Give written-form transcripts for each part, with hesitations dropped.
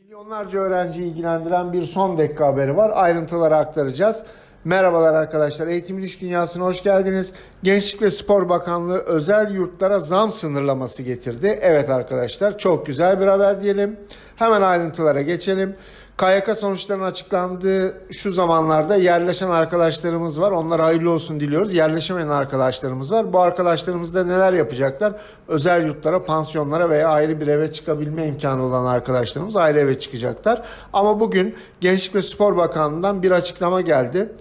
Milyonlarca öğrenciyi ilgilendiren bir son dakika haberi var. Ayrıntıları aktaracağız. Merhabalar arkadaşlar. Eğitimin İş Dünyası'na hoş geldiniz. Gençlik ve Spor Bakanlığı özel yurtlara zam sınırlaması getirdi. Evet arkadaşlar, çok güzel bir haber diyelim. Hemen ayrıntılara geçelim. KYK sonuçlarının açıklandığı şu zamanlarda yerleşen arkadaşlarımız var. Onlara hayırlı olsun diliyoruz. Yerleşemeyen arkadaşlarımız var. Bu arkadaşlarımız da neler yapacaklar? Özel yurtlara, pansiyonlara veya ayrı bir eve çıkabilme imkanı olan arkadaşlarımız ayrı eve çıkacaklar. Ama bugün Gençlik ve Spor Bakanlığı'ndan bir açıklama geldi.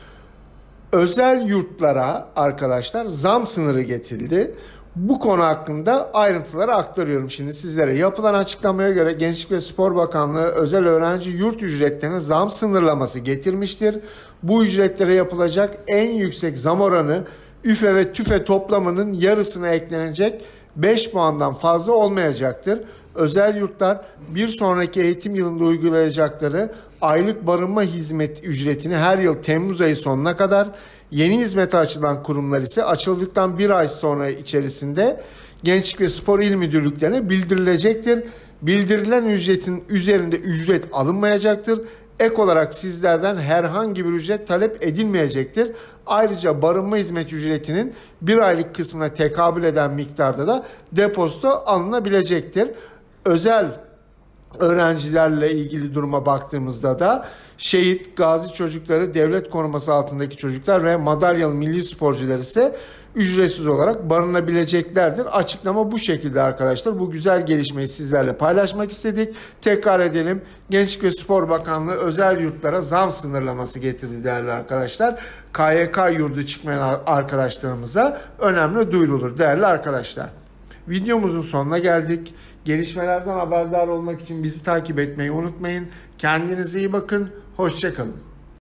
Özel yurtlara arkadaşlar zam sınırı getirildi. Bu konu hakkında ayrıntıları aktarıyorum şimdi sizlere. Yapılan açıklamaya göre Gençlik ve Spor Bakanlığı özel öğrenci yurt ücretlerine zam sınırlaması getirmiştir. Bu ücretlere yapılacak en yüksek zam oranı üfe ve tüfe toplamının yarısına eklenecek 5 puandan fazla olmayacaktır. Özel yurtlar bir sonraki eğitim yılında uygulayacakları aylık barınma hizmet ücretini her yıl Temmuz ayı sonuna kadar, yeni hizmete açılan kurumlar ise açıldıktan bir ay sonra içerisinde Gençlik ve Spor İl Müdürlüklerine bildirilecektir. Bildirilen ücretin üzerinde ücret alınmayacaktır. Ek olarak sizlerden herhangi bir ücret talep edilmeyecektir. Ayrıca barınma hizmet ücretinin bir aylık kısmına tekabül eden miktarda da depozito alınabilecektir. Özel öğrencilerle ilgili duruma baktığımızda da şehit, gazi çocukları, devlet koruması altındaki çocuklar ve madalyalı milli sporcular ise ücretsiz olarak barınabileceklerdir. Açıklama bu şekilde arkadaşlar. Bu güzel gelişmeyi sizlerle paylaşmak istedik. Tekrar edelim. Gençlik ve Spor Bakanlığı özel yurtlara zam sınırlaması getirdi değerli arkadaşlar. KYK yurdu çıkmayan arkadaşlarımıza önemli duyurulur değerli arkadaşlar. Videomuzun sonuna geldik. Gelişmelerden haberdar olmak için bizi takip etmeyi unutmayın. Kendinize iyi bakın. Hoşça kalın.